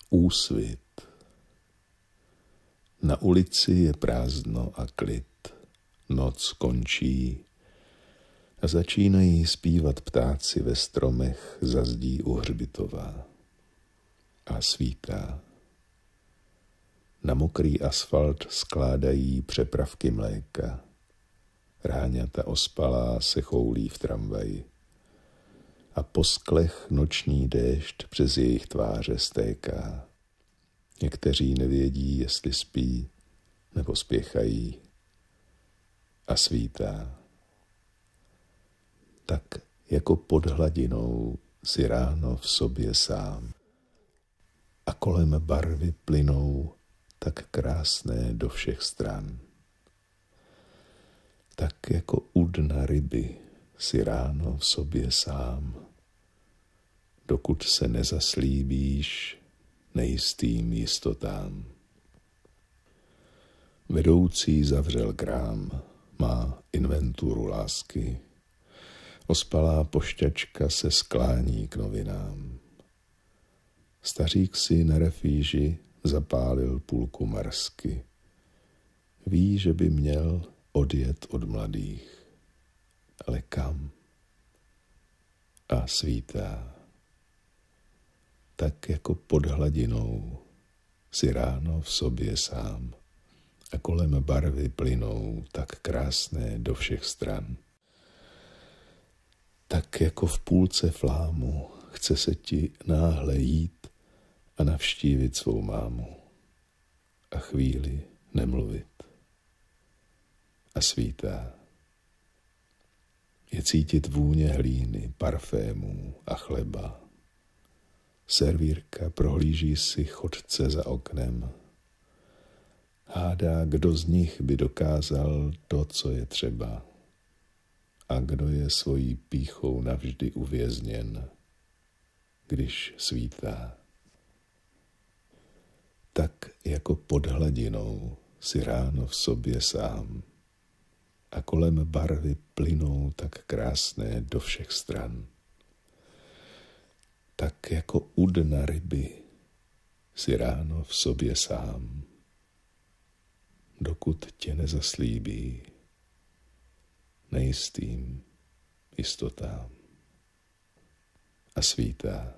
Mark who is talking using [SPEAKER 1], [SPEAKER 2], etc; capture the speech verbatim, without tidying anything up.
[SPEAKER 1] Úsvit. Na ulici je prázdno a klid. Noc končí a začínají zpívat ptáci ve stromech za zdí u hřbitova. A svítá. Na mokrý asfalt skládají přepravky mléka. Ráňata ospalá se choulí v tramvaji. A po sklech noční déšť přes jejich tváře stéká. Někteří nevědí, jestli spí nebo spěchají. A svítá. Tak jako pod hladinou si ráno v sobě sám. A kolem barvy plynou tak krásné do všech stran. Tak jako u dna ryby si ráno v sobě sám, dokud se nezaslíbíš nejistým jistotám. Vedoucí zavřel krám, má inventuru lásky. Ospalá pošťačka se sklání k novinám. Stařík si na refýži zapálil půlku marsky. Ví, že by měl odjet od mladých. Ale kam? A svítá. Tak jako pod hladinou si ráno v sobě sám a kolem barvy plynou tak krásné do všech stran. Tak jako v půlce flámu chce se ti náhle jít a navštívit svou mámu a chvíli nemluvit. A svítá. Je cítit vůně hlíny, parfémů a chleba. Servírka prohlíží si chodce za oknem. Hádá, kdo z nich by dokázal to, co je třeba. A kdo je svojí pýchou navždy uvězněn, když svítá. Tak jako pod hladinou si ráno v sobě sám a kolem barvy plynou tak krásné do všech stran. Tak jako u dna ryby si ráno v sobě sám, dokud tě nezaslíbí nejistým jistotám. A svítá.